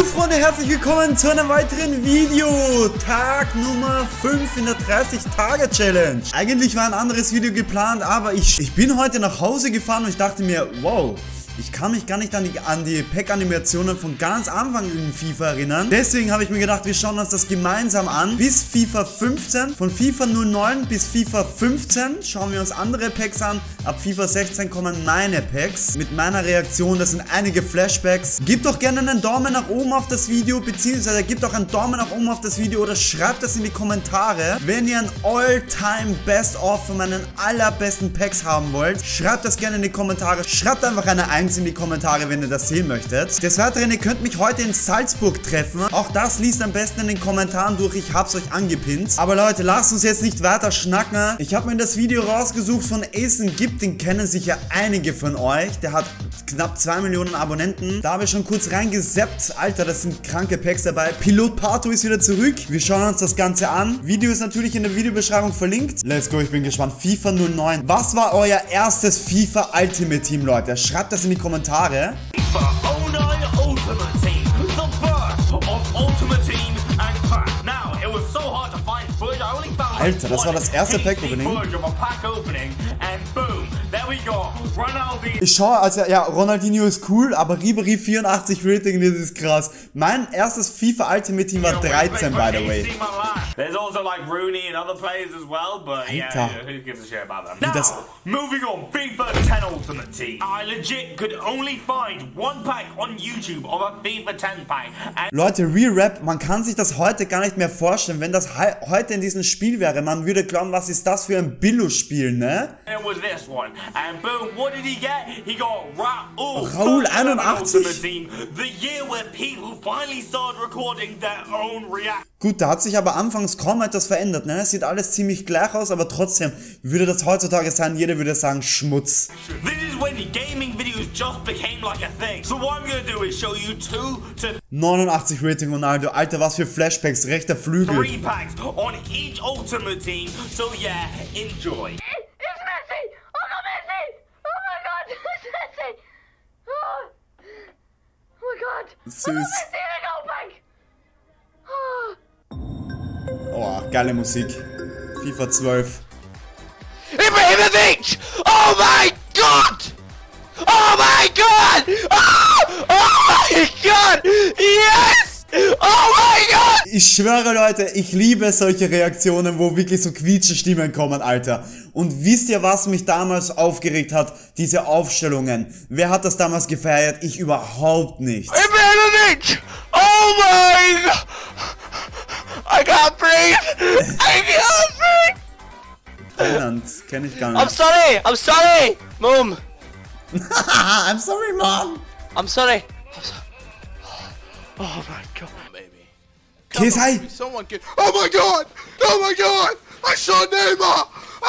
Hallo Freunde, herzlich willkommen zu einem weiteren Video. Tag Nummer 5 in der 30-Tage-Challenge. Eigentlich war ein anderes Video geplant, aber ich bin heute nach Hause gefahren und ich dachte mir, wow, ich kann mich gar nicht an die Pack-Animationen von ganz Anfang in FIFA erinnern. Deswegen habe ich mir gedacht, wir schauen uns das gemeinsam an. Bis FIFA 15, von FIFA 09 bis FIFA 15 schauen wir uns andere Packs an. Ab FIFA 16 kommen meine Packs. Mit meiner Reaktion, das sind einige Flashbacks. Gebt doch gerne einen Daumen nach oben auf das Video, beziehungsweise gebt auch einen Daumen nach oben auf das Video oder schreibt das in die Kommentare. Wenn ihr ein All-Time Best-of von meinen allerbesten Packs haben wollt, schreibt das gerne in die Kommentare. Schreibt einfach eine 1 in die Kommentare, wenn ihr das sehen möchtet. Des Weiteren, ihr könnt mich heute in Salzburg treffen. Auch das liest am besten in den Kommentaren durch. Ich hab's euch angepinnt. Aber Leute, lasst uns jetzt nicht weiter schnacken. Ich habe mir das Video rausgesucht von Asen Gibt. Den kennen sicher einige von euch. Der hat knapp 2 Millionen Abonnenten. Da habe ich schon kurz reingesappt. Alter, das sind kranke Packs dabei. Pilot Pato ist wieder zurück. Wir schauen uns das Ganze an. Video ist natürlich in der Videobeschreibung verlinkt. Let's go, ich bin gespannt. FIFA 09. Was war euer erstes FIFA Ultimate Team, Leute? Schreibt das in die Kommentare. FIFA 09 Ultimate Team, the birth of Ultimate Team and Pack. Now, it was so hard to find footage. I only found Alter, das war das erste Pack-Opening. Ich schaue, also ja, Ronaldinho ist cool, aber Ribéry 84 Rating, das ist krass. Mein erstes FIFA Ultimate Team war 13, by the way. There's also like Rooney and other players as well, but yeah, who gives a shit about them? Now, moving on, FIFA 10 Ultimate Team. I legit could only find one pack on YouTube of a FIFA 10 pack. Leute, Real Rap, man kann sich das heute gar nicht mehr vorstellen, wenn das heute in diesem Spiel wäre. Man würde glauben, was ist das für ein Billo-Spiel, ne? It was this one, and boom, what did he get? He got Raul 81. The year where people finally started recording their own reaction. Gut, da hat sich aber anfangs kaum etwas verändert, ne? Es sieht alles ziemlich gleich aus, aber trotzdem würde das heutzutage sein, jeder würde sagen Schmutz. This is when gaming videos just became like a thing. So what I'm gonna do is show you 2 to 89 Rating Ronaldo, Alter, was für Flashbacks, rechter Flügel. 3 packs on each Ultimate Team. So yeah, enjoy. It's Messi! Oh no, Messi! Oh my God, it's Messi! Oh my God! Süß. Oh, Messi in a goal bank! Oh. Oh, geile Musik. FIFA 12. Ibrahimovic! Oh my God! Oh my God! Oh my God! Yes! Oh my God! Ich schwöre, Leute, ich liebe solche Reaktionen, wo wirklich so Quietschestimmen kommen, Alter. Und wisst ihr, was mich damals aufgeregt hat? Diese Aufstellungen. Wer hat das damals gefeiert? Ich überhaupt nicht. Ibrahimovic! Oh my God! I can't breathe! I can't breathe! Thailand, kenn ich gar I'm nicht. sorry! I'm sorry! Mom! I'm sorry, Mom! I'm sorry! Oh my God! Baby. KSI! Someone get. Oh my God! Oh my God! I saw Neymar!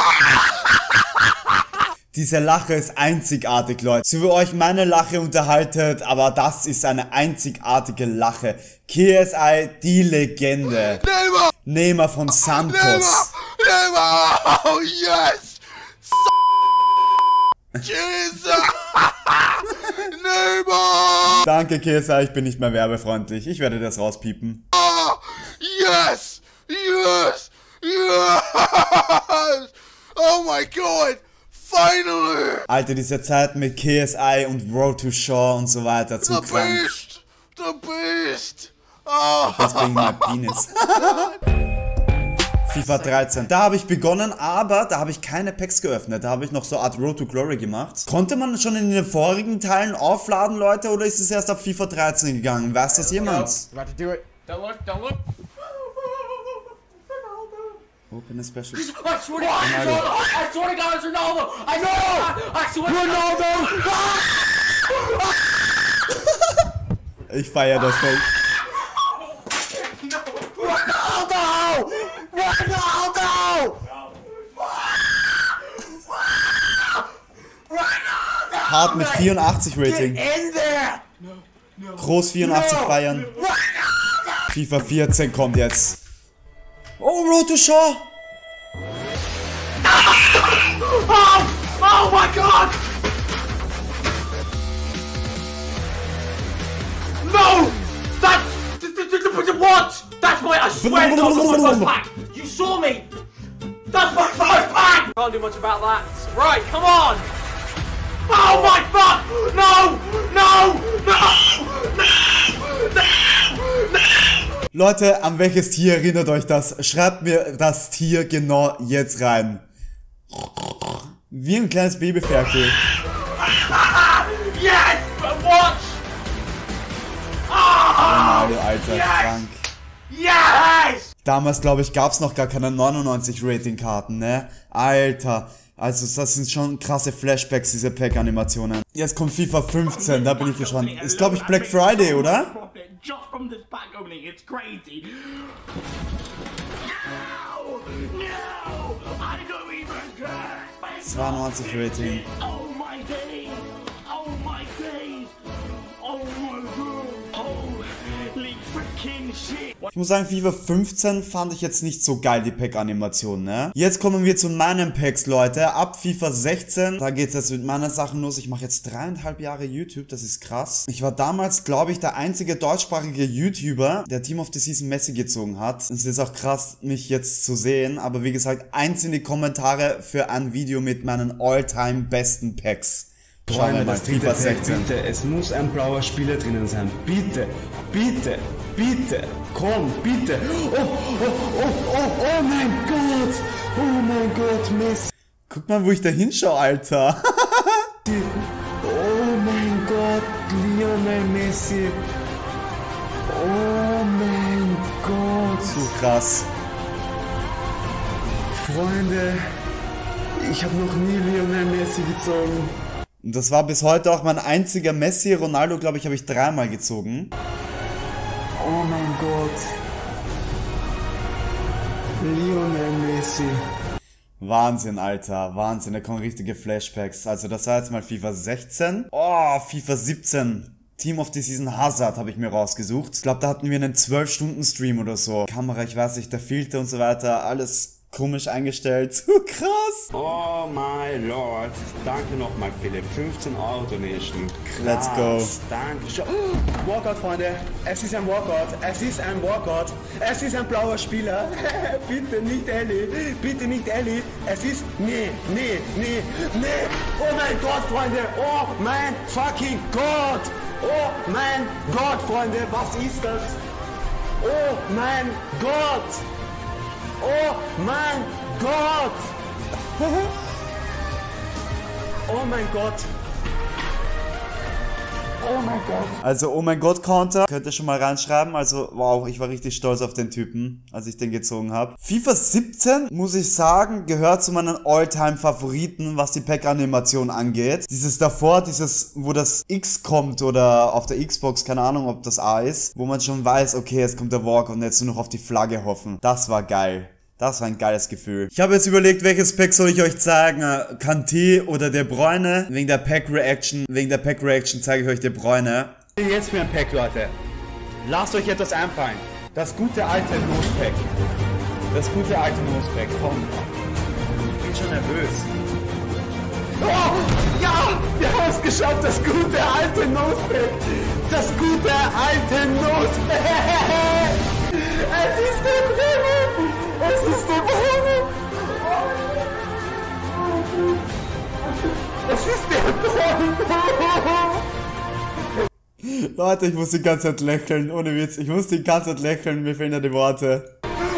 Diese Lache ist einzigartig, Leute. So wie euch meine Lache unterhaltet, aber das ist eine einzigartige Lache. KSI, die Legende. Neymar! Neymar von Santos. Neymar! Oh yes! Jesus! Neymar! Danke, KSI, ich bin nicht mehr werbefreundlich. Ich werde das rauspiepen. Yes! Yes! Yes! Oh my God! Finally! Alter, diese Zeit mit KSI und Road to Shore und so weiter, zu The krank. beast! The beast! Oh! Jetzt bring ich mein Penis. FIFA 13. Da habe ich begonnen, aber da habe ich keine Packs geöffnet. Da habe ich noch so eine Art Road to Glory gemacht. Konnte man schon in den vorigen Teilen aufladen, Leute, oder ist es erst ab FIFA 13 gegangen? Weiß das jemand? About to do it. Don't look, don't look. Open a special. I swear to God, I swear to God, it's Ronaldo. I know. I swear Ronaldo. Ich feiere das voll. Ronaldo! Ronaldo! Hart mit 84 Rating. In there! Groß 84 Bayern. FIFA 14 kommt jetzt. Oh, Road to Shore! Oh my God! No! That's What? That's my, I swear to God, that's my first pack. You saw me. That's my first pack. Can't do much about that. Right, come on. Oh my fuck! No! No! No! No! No! Leute, an welches Tier erinnert euch das? Schreibt mir das Tier genau jetzt rein. Wie ein kleines Babyferkel. Yes! Watch! Ronaldo, Alter, yes! krank. Yes! Damals, glaube ich, gab es noch gar keine 99 Rating-Karten, ne? Alter. Also das sind schon krasse Flashbacks, diese Pack-Animationen. Jetzt kommt FIFA 15, da bin ich gespannt. Ist, glaube ich, Black Friday, oder? 92 Rating. Ich muss sagen, FIFA 15 fand ich jetzt nicht so geil, die Pack-Animation, ne? Jetzt kommen wir zu meinen Packs, Leute. Ab FIFA 16, da geht's jetzt mit meinen Sachen los. Ich mache jetzt 3,5 Jahre YouTube, das ist krass. Ich war damals, glaube ich, der einzige deutschsprachige YouTuber, der Team of the Season Messi gezogen hat. Es ist auch krass, mich jetzt zu sehen. Aber wie gesagt, eins in die Kommentare für ein Video mit meinen all-time besten Packs. Schauen wir mal, FIFA 16. Bitte, es muss ein blauer Spieler drinnen sein. Bitte, bitte, bitte, komm, bitte. Oh mein Gott. Oh mein Gott, Messi. Guck mal, wo ich da hinschaue, Alter. Oh mein Gott, Lionel Messi. Oh mein Gott. So krass. Freunde, ich habe noch nie Lionel Messi gezogen. Und das war bis heute auch mein einziger Messi. Ronaldo, glaube ich, habe ich 3-mal gezogen. Oh mein Gott. Lionel Messi. Wahnsinn, Alter. Wahnsinn, da kommen richtige Flashbacks. Also das war jetzt mal FIFA 16. Oh, FIFA 17. Team of the Season Hazard habe ich mir rausgesucht. Ich glaube, da hatten wir einen 12-Stunden-Stream oder so. Kamera, ich weiß nicht, der Filter und so weiter, alles komisch eingestellt. Krass. Oh my Lord. Danke nochmal, Philipp. 15 Euro Donation. Krass. Let's go. Danke. Walkout, Freunde. Es ist ein Walkout. Es ist ein Walkout. Es ist ein blauer Spieler. Bitte nicht Ellie. Bitte nicht Ellie. Es ist... Nee. Oh mein Gott, Freunde. Oh mein fucking Gott. Oh mein Gott, Freunde. Was ist das? Oh mein Gott. Oh mein Gott! Oh mein Gott! Oh mein Gott! Also, oh mein Gott, Counter. Könnt ihr schon mal reinschreiben. Also, wow, ich war richtig stolz auf den Typen, als ich den gezogen habe. FIFA 17, muss ich sagen, gehört zu meinen All-Time-Favoriten, was die Pack-Animation angeht. Dieses davor, dieses, wo das X kommt oder auf der Xbox, keine Ahnung, ob das A ist, wo man schon weiß, okay, jetzt kommt der Walk und jetzt nur noch auf die Flagge hoffen. Das war geil. Das war ein geiles Gefühl. Ich habe jetzt überlegt, welches Pack soll ich euch zeigen? Kanté oder De Bruyne? Wegen der Pack-Reaction zeige ich euch De Bruyne. Jetzt für ein Pack, Leute. Lasst euch etwas einfallen. Das gute alte Nose-Pack. Das gute alte Nose-Pack. Komm. Ich bin schon nervös. Oh, ja! Wir haben es geschafft. Das gute alte Nose-Pack. Das gute alte Nose-Pack. Es ist der Bruyne. Es ist der Bruyne! Es ist der Bruyne! Leute, ich muss die ganze Zeit lächeln, ohne Witz. Ich muss die ganze Zeit lächeln, mir fehlen ja die Worte.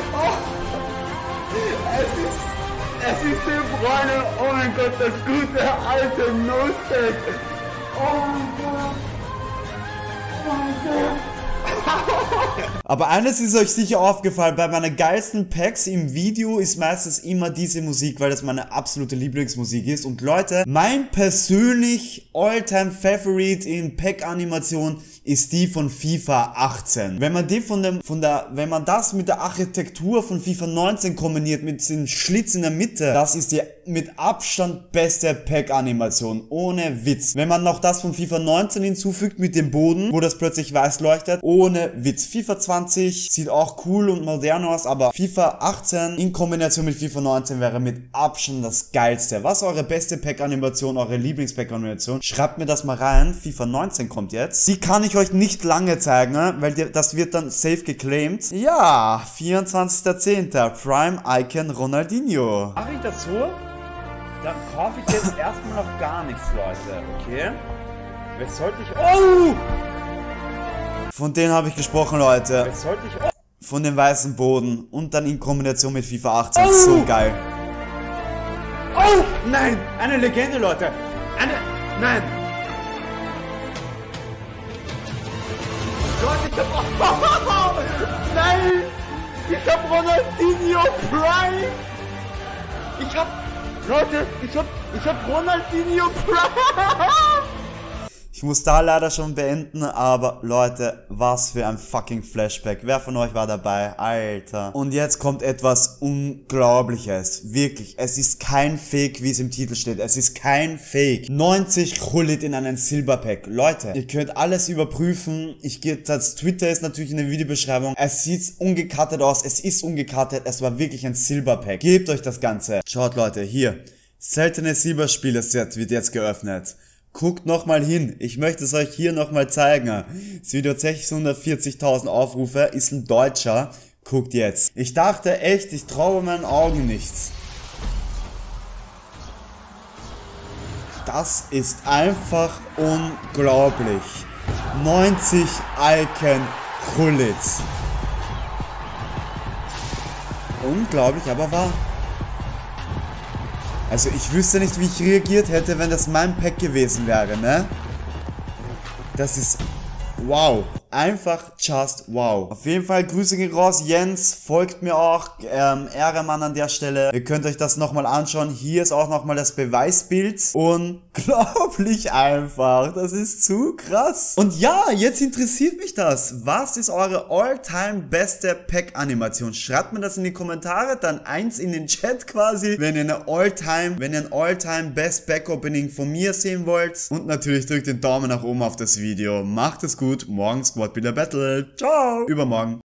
Es ist der Bruyne! Oh mein Gott, das gute alte Nose-Pack! Oh mein Gott! Oh mein Gott! Aber eines ist euch sicher aufgefallen, bei meinen geilsten Packs im Video ist meistens immer diese Musik, weil das meine absolute Lieblingsmusik ist. Und Leute, mein persönlich All-Time Favorite in Pack-Animation ist die von FIFA 18. Wenn man die wenn man das mit der Architektur von FIFA 19 kombiniert, mit dem Schlitz in der Mitte, das ist die mit Abstand beste Pack-Animation. Ohne Witz. Wenn man noch das von FIFA 19 hinzufügt mit dem Boden, wo das plötzlich weiß leuchtet, ohne Witz. FIFA 20 sieht auch cool und modern aus, aber FIFA 18 in Kombination mit FIFA 19 wäre mit Abstand das geilste. Was ist eure beste Pack-Animation, eure Lieblings-Pack-Animation? Schreibt mir das mal rein. FIFA 19 kommt jetzt. Die kann ich ich euch nicht lange zeigen, weil das wird dann safe geclaimed. Ja, 24.10. Prime Icon Ronaldinho. Mache ich das so? Dann kaufe ich jetzt erstmal noch gar nichts, Leute, okay? Was sollte ich... Oh! Von denen habe ich gesprochen, Leute. Was sollte ich... Oh! Von dem weißen Boden und dann in Kombination mit FIFA 18. Oh! So geil. Oh! Nein! Eine Legende, Leute! Nein! Leute, ich hab... Nein! Ich hab Ronaldinho Prime! Leute, ich hab Ronaldinho Prime! Ich muss da leider schon beenden, aber Leute, was für ein fucking Flashback. Wer von euch war dabei? Alter. Und jetzt kommt etwas Unglaubliches. Wirklich, es ist kein Fake, wie es im Titel steht. Es ist kein Fake. 90 Krullit in einen Silberpack. Leute, ihr könnt alles überprüfen. Das Twitter ist natürlich in der Videobeschreibung. Es sieht ungecuttet aus. Es ist ungecuttet. Es war wirklich ein Silberpack. Gebt euch das Ganze. Schaut, Leute, hier. Seltene Silberspieler-Set wird jetzt geöffnet. Guckt nochmal hin, ich möchte es euch hier nochmal zeigen. Das Video hat 640.000 Aufrufe, ist ein Deutscher. Guckt jetzt. Ich dachte echt, ich traue meinen Augen nicht. Das ist einfach unglaublich. 90 Icon Krullit. Unglaublich, aber wahr. Also ich wüsste nicht, wie ich reagiert hätte, wenn das mein Pack gewesen wäre, ne? Das ist... wow. Einfach just wow. Auf jeden Fall Grüße gehen raus. Jens, folgt mir auch. Ehrenmann an der Stelle. Ihr könnt euch das nochmal anschauen. Hier ist auch nochmal das Beweisbild. Unglaublich einfach. Das ist zu krass. Und ja, jetzt interessiert mich das. Was ist eure all-time beste Pack-Animation? Schreibt mir das in die Kommentare. Dann 1 in den Chat quasi, wenn ihr ein all-time best Pack-Opening von mir sehen wollt. Und natürlich drückt den Daumen nach oben auf das Video. Macht es gut. Morgen Squad Builder Battle. Ciao. Übermorgen.